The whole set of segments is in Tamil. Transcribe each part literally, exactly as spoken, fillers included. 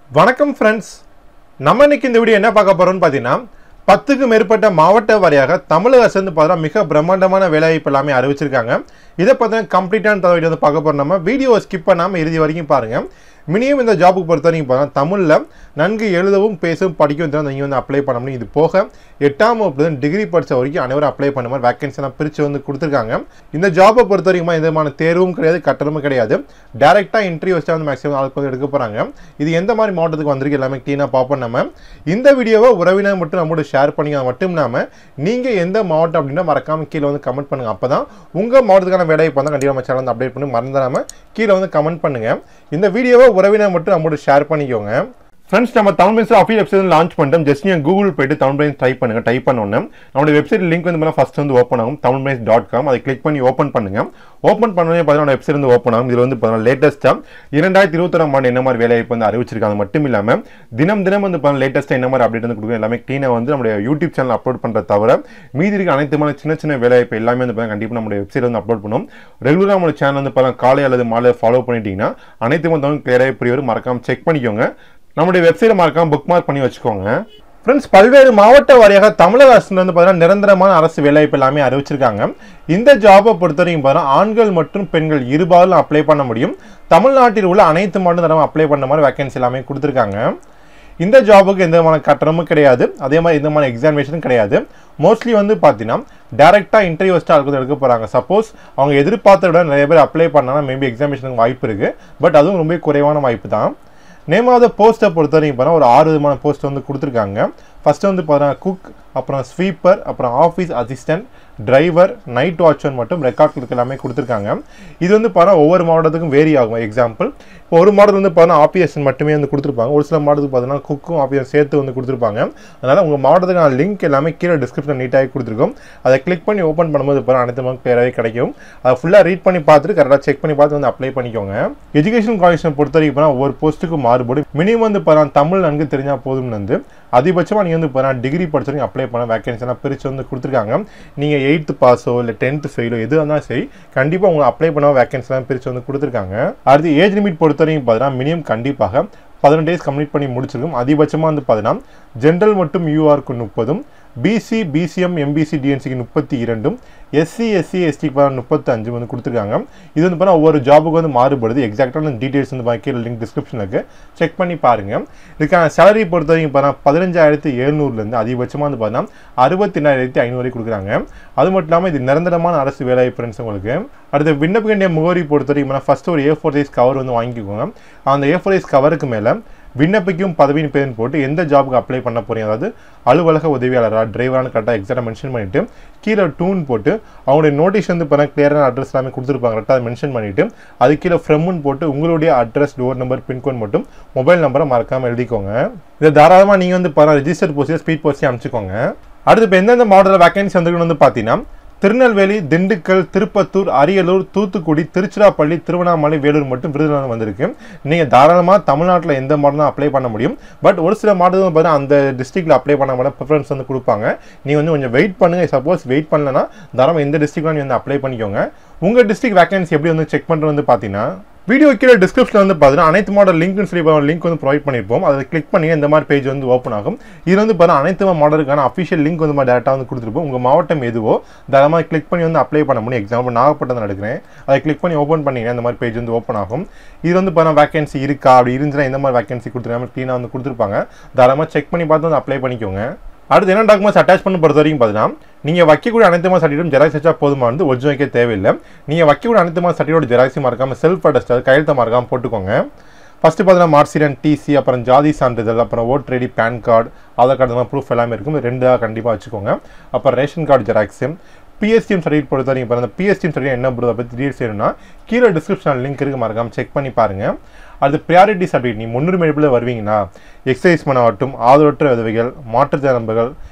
வணக்கம் ஃப்ரெண்ட்ஸ், நம்ம இன்னைக்கு இந்த வீடியோ என்ன பார்க்க போறோம்னு பார்த்தீங்கன்னா, பத்துக்கு மேற்பட்ட மாவட்ட வாரியாக தமிழக அரசு வந்து பார்த்தீங்கன்னா மிக பிரம்மாண்டமான வேலைவாய்ப்பு எல்லாமே அறிவிச்சிருக்காங்க. இதை பார்த்தீங்கன்னா கம்ப்ளீட்டான தகவல் வந்து பார்க்க போறோம். நம்ம வீடியோ ஸ்கிப் பண்ணாமல் இறுதி வரைக்கும் பாருங்க. மினிமம் இந்த ஜாபுக்கு பொறுத்த வரைக்கும் பார்த்தீங்கன்னா தமிழில் நன்கு எழுதவும் பேசவும் படிக்கவும் தெரியும் நீங்கள் வந்து அப்ளை பண்ண முடியும். இது போக எட்டாம் வகுப்பு டிகிரி படித்த வரைக்கும் அனைவரும் அப்ளை பண்ண மாதிரி வேகன்சி எல்லாம் பிரித்து வந்து கொடுத்துருக்காங்க. இந்த ஜாபை பொறுத்த வரைக்கும் எந்த விதமான தேர்வும் கிடையாது, கட்டணமும் கிடையாது. டேரெக்டாக இன்டர்வியூ வச்சா வந்து மேக்ஸிமம் ஆளுக்கு வந்து எடுக்க போகிறாங்க. இது எந்த மாதிரி மாவட்டத்துக்கு வந்திருக்கு எல்லாமே க்ளீனாக பார்ப்போம். நம்ம இந்த வீடியோவை உறவினர் மட்டும் நம்மளோட ஷேர் பண்ணி அது மட்டும் இல்லாமல் நீங்கள் எந்த மாவட்டம் அப்படின்னா மறக்காமல் கீழே வந்து கமெண்ட் பண்ணுங்கள். அப்போ தான் உங்கள் மாவட்டத்துக்கான வேலையை பார்த்தா கண்டிப்பாக நம்ம சேனல் வந்து அப்டேட் பண்ணி மறந்துடாமல் கீழே வந்து கமெண்ட் பண்ணுங்கள். இந்த வீடியோவை உறவினர் மட்டும் நம்மளோட ஷேர் பண்ணிக்கோங்க. ஃப்ரெண்ட்ஸ், நம்ம Tamil pens office website launch பண்ணிட்டோம். ஜஸ்ட் நீங்கள் கூகுள் போய்ட்டு தமிழ் பென்ஸ் டைப் பண்ணுங்க. டைப் பண்ணோன்னே நம்மளுடைய வெப்சைட் லிங்க் வந்து ஃபர்ஸ்ட் வந்து ஓப்பன் ஆகும். தமிழ் பென்ஸ் டாட் காம் அதை கிளிக் பண்ணி ஓப்பன் பண்ணுங்க. ஓப்பன் பண்ணோடனே பார்த்தீங்கன்னா வெப்சைட் வந்து ஓப்பன் ஆகும். இதில் வந்து பார்த்தீங்கன்னா லேட்டஸ்ட்டாக இரண்டாயிரத்தி இருபத்தொராம் ஆண்டு என்ன மாதிரி வேலைவாய்ப்பு வந்து அறிவிச்சிருக்காங்க. மட்டும் இல்லாமல் தினம் தினம் வந்து பார்த்தீங்கன்னா லேட்டஸ்ட்டாக என்ன மாதிரி அப்டேட் வந்து கொடுக்குறோம். எல்லாமே க்ளீனாக வந்து நம்மளுடைய யூடியூப் சேனல் அப்லோட் பண்ணுறத தவிர மீதி இருக்க அனைத்துமான சின்ன சின்ன வேலைவாய்ப்பு எல்லாமே வந்து பார்த்தீங்கன்னா கண்டிப்பாக நம்மளுடைய வெப்சைட் வந்து அப்லோட் பண்ணும். ரெகுலராக நம்மளோட சேனல் வந்து பார்த்தீங்கன்னா காலை அல்லது மாலை ஃபாலோ பண்ணிட்டீங்கன்னா அனைத்து வந்து கிளியராக புரியும். மறக்காம செக் பண்ணிக்கோங்க. நம்முடைய வெப்சைட்டை மறக்காம புக் மார்க் பண்ணி வச்சுக்கோங்க. ஃப்ரெண்ட்ஸ், பல்வேறு மாவட்ட வாரியாக தமிழக அரசு வந்து பார்த்தீங்கன்னா நிரந்தரமான அரசு வேலைவாய்ப்பு எல்லாமே அறிவிச்சிருக்காங்க. இந்த ஜாபை பொறுத்தவரைக்கும் பார்த்தீங்கன்னா ஆண்கள் மற்றும் பெண்கள் இருபாலும் அப்ளை பண்ண முடியும். தமிழ்நாட்டில் உள்ள அனைத்து மாவட்டம் அப்ளை பண்ண மாதிரி வேகன்சி எல்லாமே கொடுத்துருக்காங்க. இந்த ஜாபுக்கு எந்த விதமான கட்டணமும் கிடையாது, அதே மாதிரி எந்த விதமான எக்ஸாமினேஷனும் கிடையாது. மோஸ்ட்லி வந்து பார்த்தீங்கன்னா டேரெக்டாக இன்டர்வியூ வச்சுட்டு அதுக்கு எடுக்க போகிறாங்க. சப்போஸ் அவங்க எதிர்பார்த்த விட நிறைய பேர் அப்ளை பண்ணாங்கன்னா மேபி எக்ஸாமினேஷனுக்கு வாய்ப்பு இருக்குது. பட் அதுவும் ரொம்ப குறைவான வாய்ப்பு தான். நேம் ஆஃப் த போஸ்ட்டை பொறுத்த வரைக்கும் பார்த்தா ஒரு ஆறு விதமான போஸ்ட் வந்து கொடுத்துருக்காங்க. ஃபர்ஸ்ட் வந்து பார்த்தீங்கன்னா குக், அப்புறம் ஸ்வீப்பர், அப்புறம் office assistant, driver, night watchman மற்றும் ரெக்கார்ட் கிளர்க் எல்லாமே கொடுத்துருக்காங்க. இது வந்து பார்த்தா ஒவ்வொரு மாவட்டத்துக்கும் வேரி ஆகும். எக்ஸாம்பிள், இப்போ ஒரு மாடல் வந்து பார்த்தீங்கன்னா ஆபிஎஸ்என் மட்டுமே வந்து கொடுத்துருப்பாங்க. ஒரு சில மாடலுக்கு பார்த்தீங்கன்னா குக்கும் ஆபிஎஸ் சேர்த்து வந்து கொடுத்துருப்பாங்க. அதனால் உங்கள் மாவட்டத்துக்கான லிங்க் எல்லாமே கீழே டிஸ்கிரிப்ஷன் நீட்டாக கொடுத்துருக்கோம். அதை கிளிக் பண்ணி ஓப்பன் பண்ணும்போது பார்த்தா அனைத்து மார்க் கிளியராகவே கிடைக்கும். அதை ஃபுல்லாக ரீட் பண்ணி பார்த்துட்டு கரெக்டாக செக் பண்ணி பார்த்து வந்து அப்ளை பண்ணிக்கோங்க. எஜுகேஷன் குவாலிஃபிகேஷன் பொறுத்த வரைக்கும் பார்த்தா ஒவ்வொரு போஸ்ட்டுக்கும் மாறுபடும். மினிமம் வந்து பார்த்தா தமிழ் நன்கு தெரிஞ்சால் போதும். வந்து அதிகபட்சமாக நீங்கள் வந்து பார்த்தா டிகிரி படிச்சவங்க அப்ளை பண்ண வேகன்சி எல்லாம் பிரித்து வந்து கொடுத்துருக்காங்க. நீங்கள் எயித்து பாஸோ இல்லை டென்த்து ஃபெயிலோ எது இருந்தாலும் சரி கண்டிப்பாக உங்களுக்கு அப்ளை பண்ண வேகன்சி எல்லாம் பிரித்து வந்து கொடுத்துருக்காங்க. அடுத்து ஏஜ் லிமிட் பொறுத்த வரைக்கும் பார்த்தீங்கன்னா மினிமம் கண்டிப்பாக பதினெட்டு டேஸ் கம்ப்ளீட் பண்ணி முடிச்சிருக்கும். அதிகபட்சமாக வந்து பார்த்தீங்கன்னா ஜென்ரல் மற்றும் யூஆருக்கு முப்பதும், பிசி, பிசிஎம், எம்பிசி, டிஎன்சிக்கு முப்பத்தி இரண்டும், எஸ்சி, எஸ்சி, எஸ்டிக்கு பார்த்தா முப்பத்தி அஞ்சு வந்து கொடுத்துருக்காங்க. இது வந்து பார்த்தா ஒவ்வொரு ஜாபுக்கு வந்து மாறுபடுது. எக்ஸாக்டான டீட்டெயில்ஸ் வந்து கீழே லிங்க் டிஸ்கிரிப்ஷனில் இருக்குது, செக் பண்ணி பாருங்கள். இதுக்கான சேலரி பொறுத்த வரைக்கும் பார்த்தா பதினஞ்சாயிரத்தி எழுநூறுலேருந்து அதிகபட்சமாக வந்து பார்த்தீங்கன்னா அறுபத்தி ரெண்டாயிரத்தி ஐநூறு வரை கொடுக்குறாங்க. அது மட்டும் இல்லாமல் இது நிரந்தரமான அரசு வேலைவாய்ப்பு ஃப்ரெண்ட்ஸ் உங்களுக்கு. அடுத்து விண்ணப்பிக்க வேண்டிய முகவரி பொறுத்த வரைக்கும் ஃபர்ஸ்ட் ஒரு ஏ ஃபோர் சைஸ் கவர் வந்து வாங்கிக்கோங்க. அந்த ஏ ஃபோர் சைஸ் கவருக்கு மேலே விண்ணப்பிக்கும் பதவியின் பேர் போட்டு எந்த ஜாபுக்கு அப்ளை பண்ண போறீங்க, அதாவது அலுவலக உதவியாளராக, டிரைவரானு கரெக்டாக எக்ஸாக்டாக மென்ஷன் பண்ணிட்டு கீழே டூன் போட்டு அவங்களுடைய நோட்டீஸ் வந்து இப்போ கிளியரான அட்ரஸ் எல்லாமே கொடுத்துருப்பாங்க. கரெக்டாக மென்ஷன் பண்ணிட்டு அது கீழே ஃப்ரெம்னு போட்டு உங்களுடைய அட்ரஸ், டோர் நம்பர், பின்கோட் மட்டும் மொபைல் நம்பரை மறக்காமல் எழுதிக்கோங்க. இதை தாராளமாக நீங்கள் வந்து பாருங்கள் ரிஜிஸ்டர் போஸ்ட் ஸ்பீட் போஸ்ட் அனுப்பிச்சுக்கோங்க. அடுத்து இப்போ எந்தெந்த மாவட்டத்தில் வேகன்சி வந்துருக்குன்னு வந்து பார்த்தீங்கன்னா திருநெல்வேலி, திண்டுக்கல், திருப்பத்தூர், அரியலூர், தூத்துக்குடி, திருச்சிராப்பள்ளி, திருவண்ணாமலை, வேலூர் மட்டும் விருதுநகர் வந்திருக்கு. நீங்கள் தாராளமாக தமிழ்நாட்டில் எந்த மாடலும் அப்ளை பண்ண முடியும். பட் ஒரு சில மாடல் பார்த்தீங்கன்னா அந்த டிஸ்ட்ரிக்டில் அப்ளை பண்ண மாட்டேன் ப்ரிஃபரன்ஸ் வந்து கொடுப்பாங்க. நீங்கள் வந்து கொஞ்சம் வெயிட் பண்ணுங்கள். சப்போஸ் வெயிட் பண்ணலன்னா தாராளமாக எந்த டிஸ்ட்ரிக்ட்லாம் நீங்கள் வந்து அப்ளை பண்ணிக்கோங்க. உங்கள் டிஸ்ட்ரிக்ட் வேகன்சி எப்படி வந்து செக் பண்ணுறது வந்து பார்த்தீங்கன்னா வீடியோ கீழே டிஸ்கிரிப்ஷனில் வந்து பார்த்தீங்கன்னா அனைத்து மாடல் லிங்க்னு சொல்லி லிங்க் வந்து ப்ரொவைட் பண்ணியிருப்போம். அதை கிளிக் பண்ணி இந்த மாதிரி பேஜ் வந்து ஓப்பன் ஆகும். இது வந்து பார்த்தீங்கன்னா அனைத்து மாடலுக்கான அஃபிஷியல் லிங்க் வந்து டேரெக்டாக வந்து கொடுத்துருப்போம். உங்கள் மாவட்டம் எதுவோ தாராளமாக கிளிக் பண்ணி வந்து அப்ளை பண்ண முடியும். எக்ஸாம்பிள் நாகப்பட்டினம் எடுக்கிறேன், அதை கிளிக் பண்ணி ஓப்பன் பண்ணிங்கன்னா இந்த மாதிரி பேஜ் வந்து ஓப்பன் ஆகும். இது வந்து பார்த்தீங்கன்னா வேகன்சி இருக்கா, அப்படி இருந்துச்சுன்னா இந்த மாதிரி வேகன்சி கொடுத்துருக்காங்க க்ளீனாக வந்து கொடுத்துருப்பாங்க. தாராளமாக செக் பண்ணி பார்த்து வந்து அப்ளை பண்ணிக்கோங்க. அடுத்து என்ன டாக்குமெண்ட்ஸ் அட்டாச் பண்ண பொறுத்த வரைக்கும் பார்த்தீங்கன்னா நீங்கள் வைக்கக்கூடிய அனைத்து மாதிரி சர்டிஃபிகேட் ஜெராக்ஸ் வச்சா போதுமானது, ஒரிஜினல் வைக்க தேவையில்லை. நீங்கள் வைக்கக்கூடிய அனைத்து மாதிரி சர்டிஃபிகேட் ஜெராக்ஸி மறக்காமல் செல்ஃப் அட்டஸ்ட் கையெழுத்த மறக்காமல் போட்டுக்கோங்க. ஃபஸ்ட்டு பார்த்தீங்கன்னா மார்க்ஷீட், டிசி, அப்புறம் ஜாதி சான்றிதழ், அப்புறம் voter ID, pan card, Aadhaar card மாதிரி ப்ரூஃப் எல்லாமே இருக்கும். ரெண்டாக கண்டிப்பாக வச்சுக்கோங்க. அப்புறம் ration card xerox, PSTM certificate பொறுத்த வரைக்கும் இப்போ அந்த பிஎஸ்டிஎம் சர்டிஃபிகேட் என்ன பொறுத்த பற்றி டீடைல்ஸ் வேணும்னா கீழே டிஸ்கிரிப்ஷனில் லிங்க் இருக்குது, மறக்காமல் செக் பண்ணி பாருங்கள். அது ப்ரியாரிட்டி சர்டிஃபிகேட், நீ முன்னுரிமை அடிப்படையில் வருவீங்கன்னா எக்ஸைஸ் ஆகட்டும், ஆதரவற்ற விதவைகள், மாற்றுத்திறனாளிகள்,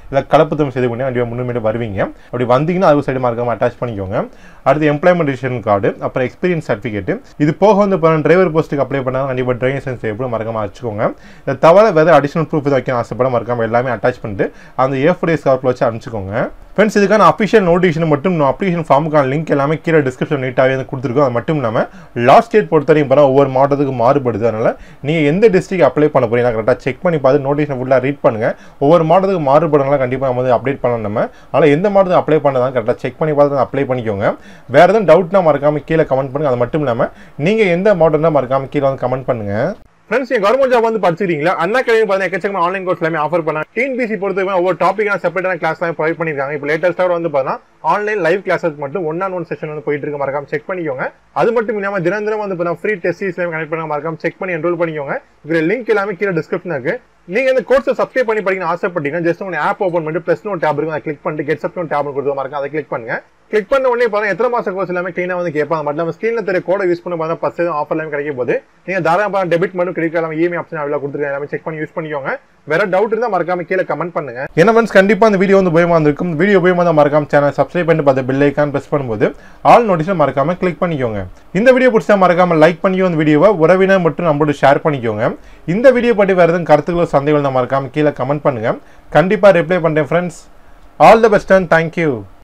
இல்லை கலப்பு தமிழ் செய்து பண்ணி கண்டிப்பாக முன்னுமே வருவீங்க. அப்படி வந்தீங்கன்னா அது சைடு மறக்காம அட்டாச் பண்ணிக்கோங்க. அடுத்து எம்ப்ளாய்மெண்ட் ரிஜிஸ்ட்ரேஷன் கார்டு, அப்புறம் எக்ஸ்பீரியன்ஸ் சர்டிஃபிகேட். இது போக வந்து டிரைவர் போஸ்ட்டுக்கு அப்ளை பண்ணால் கண்டிப்பாக டிரைவிங் லைசன்ஸ் தேவைப்படும், மறக்காம வச்சுக்கோங்க. இதை தவிர வேறு அடிஷனல் ப்ரூஃப் இதை வைக்க ஆசைப்பட மறக்காம எல்லாமே அட்டாச் பண்ணிட்டு அந்த ஏ ஃபோர் டேஸ் கவரில் வச்சு அனுப்பிச்சுக்கோங்க. ஃப்ரெண்ட்ஸ், இதுக்கான அஃபிஷியல் நோட்டிஃபிகேஷன் மட்டும் அப்ளிகேஷன் ஃபார்முக்கான லிங்க் எல்லாமே கீழே டிஸ்கிரிப்ஷன் நீட்டாகவே வந்து கொடுத்துருக்கோம். அது மட்டும் இல்லாமல் லாஸ்ட் டேட் பொறுத்த வரைக்கும் பார்த்தா ஒவ்வொரு மாவட்டத்துக்கு மாறுபடுது. அதனால் நீங்கள் எந்த டிஸ்ட்ரிக்ட் அப்ளை பண்ண போறீங்க கரெக்டாக செக் பண்ணி பார்த்து நோட்டிஃபிகேஷன் ஃபுல்லாக ரீட் பண்ணுங்கள். ஒவ்வொரு மாவட்டத்துக்கு மாறுபடுறதுனால கண்டிப்பாக நம்ம வந்து அப்டேட் பண்ணணும். நம்ம அதனால் எந்த மாவட்டத்துக்கு அப்ளை பண்ணதான் கரெக்டாக செக் பண்ணி பார்த்து அப்ளை பண்ணிக்கோங்க. வேறு எதுவும் டவுட்னா மறக்காமல் கீழே கமெண்ட் பண்ணுங்கள். அது மட்டும் இல்லாமல் நீங்கள் எந்த மாவட்டம் தான் மறக்காமல் கீழே வந்து கமெண்ட் பண்ணுங்கள். ஃப்ரெண்ட்ஸ், நீங்க கவர்மெண்ட் ஜாப் வந்து படிச்சிருக்கீங்களா? அண்ணா அகாடமி பார்த்தீங்கன்னா எக்கச்சக்கமான ஆன்லைன் கோர்ஸ் எல்லாமே ஆஃபர் பண்ணாங்க. டிஎன்பிஎஸ்சி பொறுத்தவரை ஒவ்வொரு டாப்பிக்கான செப்பரேட்டான கிளாஸ் எல்லாம் ப்ரொவைட் பண்ணிருக்காங்க. இப்போ லேட்டஸ்ட்டாக வந்து பார்த்தீங்கன்னா ஆன்லைன் லைவ் கிளாஸஸ் மட்டும் ஒன் ஆன் ஒன் செஷன் வந்து போயிட்டு இருக்கு, மறக்காம செக் பண்ணிக்கோங்க. அது மட்டும் இல்லாமல் தினம் தினம் வந்து பார்த்தீங்கன்னா ஃப்ரீ டெஸ்ட் சீரிஸ் கனெக்ட் பண்ண மறக்காம செக் பண்ணி என்ரோல் பண்ணிக்கோங்க. இதுல லிங்க் எல்லாமே கீழே டிஸ்கிரிப்ஷன் இருக்கு. நீங்க இந்த கோர்ஸை சப்ஸ்கிரைப் பண்ணி படிக்கணும் ஆசைப்பட்டீங்கன்னா ஜஸ்ட் உங்க ஆப் ஓப்பன் பண்ணிட்டு பிளஸ் நோட் டேப் இருக்கும், அதை கிளிக் பண்ணிட்டு கெட் சப்ஸ்கிரைப் டேப் கொடுத்து மறக்காம அதை கிளிக் பண்ணுங்க. கிளிக் பண்ண உடனே பாருங்க எத்தனை மாசம் கோர்ஸ் எல்லாமே கிளீனா வந்து கேட்பாங்க. மட்டும் நம்ம ஸ்கிரீன்ல தெரிய கோடை யூஸ் பண்ணி பார்த்தா பத்து ஆஃபர் எல்லாமே கிடைக்கும் போது நீங்க தாராளமா டெபிட் மட்டும் கிரெடிட் கார்டு இஎம்ஐ ஆப்ஷன் அவைலபிளா கொடுத்துருக்காங்க. எல்லாமே செக் பண்ணி யூஸ் பண்ணிக்கோங்க. வேற டவுட் இருந்தா மறக்காம கீழே கமெண்ட் பண்ணுங்க. என்ன ஃப்ரெண்ட்ஸ், கண்டிப்பா இந்த வீடியோ வந்து உபயோகமா இருக்கும். வீடியோ உபயோகமா தான் மறக்காம சேனல் சப்ஸ்கிரைப் பண்ணி பார்த்து பெல் ஐகான் பிரஸ் பண்ணும்போது ஆல் நோட்டிஃபிகேஷன் மறக்காம கிளிக் பண்ணிக்கோங்க. இந்த வீடியோ பிடிச்சா மறக்காம லைக் பண்ணிக்கோ. இந்த வீடியோவை உறவினர் மட்டும் நம்மளோட ஷேர் பண்ணிக்கோங்க. இந்த வீடியோ பற்றி வேற எதுவும் கருத்துக்களோ சந்தேகங்கள் மறக்காம கீழே கமெண்ட் பண்ணுங்க. கண்டிப்பா ரிப்ளை பண்றேன் friends. All the best and thank you.